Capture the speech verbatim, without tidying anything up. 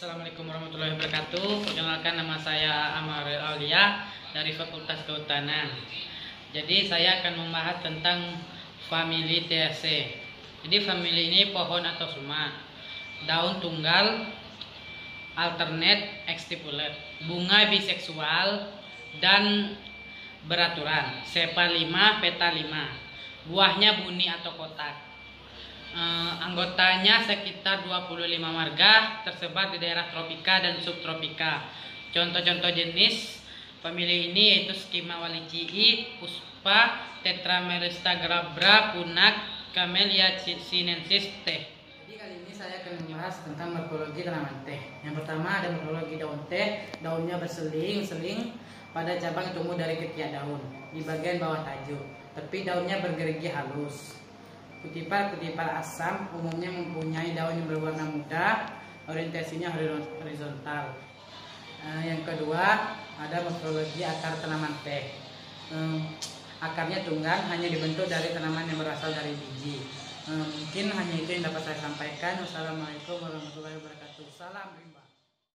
Assalamualaikum warahmatullahi wabarakatuh. Perkenalkan, nama saya Amaril Aulia dari Fakultas Kehutanan. Jadi saya akan membahas tentang famili Theaceae. Jadi famili ini pohon atau sumak, daun tunggal, alternate, exstipulate, bunga biseksual dan beraturan, sepa lima, peta lima, buahnya buni atau kotak. Uh, anggotanya sekitar dua puluh lima marga tersebar di daerah tropika dan subtropika. Contoh-contoh jenis famili ini yaitu Schima wallicii, Puspa, Tetramerysta glabra, Punak, Camellia sinensis teh. Jadi kali ini saya akan membahas tentang morfologi tanaman teh. Yang pertama ada morfologi daun teh. Daunnya berseling-seling pada cabang tumbuh dari ketiak daun di bagian bawah tajuk, tapi daunnya bergerigi halus. Kutipan-kutipan asam umumnya mempunyai daun yang berwarna muda, orientasinya horizontal. Uh, yang kedua ada morfologi akar tanaman teh. Um, akarnya tunggal, hanya dibentuk dari tanaman yang berasal dari biji. Um, mungkin hanya itu yang dapat saya sampaikan. Wassalamualaikum warahmatullahi wabarakatuh. Salam rimba.